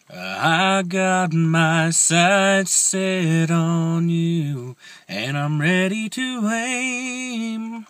I got my sights set on you, and I'm ready to aim.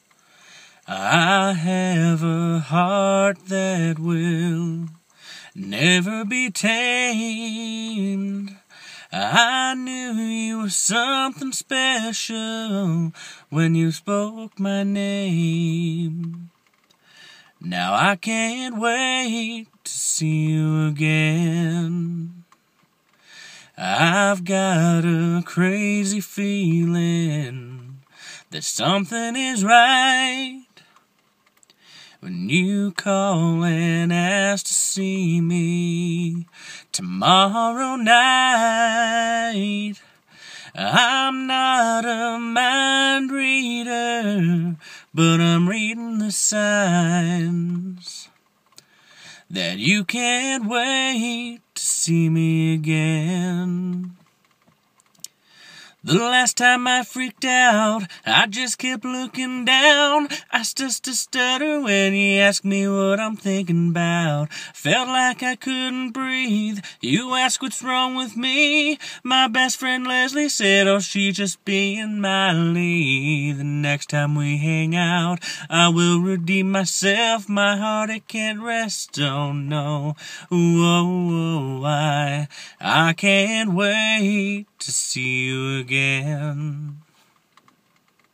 I have a heart that will never be tamed. I knew you were something special when you spoke my name. Now I can't wait to see you again. I've got a crazy feeling that something is right when you call and ask to see me tomorrow night. I'm not a mind reader, but I'm reading the signs that you can't wait to see me again. The last time I freaked out, I just kept looking down. I just stutter when you ask me what I'm thinking about. Felt like I couldn't breathe. You ask what's wrong with me. My best friend Leslie said, oh, she's just being Miley. The next time we hang out, I will redeem myself. My heart, it can't rest, oh no. Whoa, I can't wait to see you again.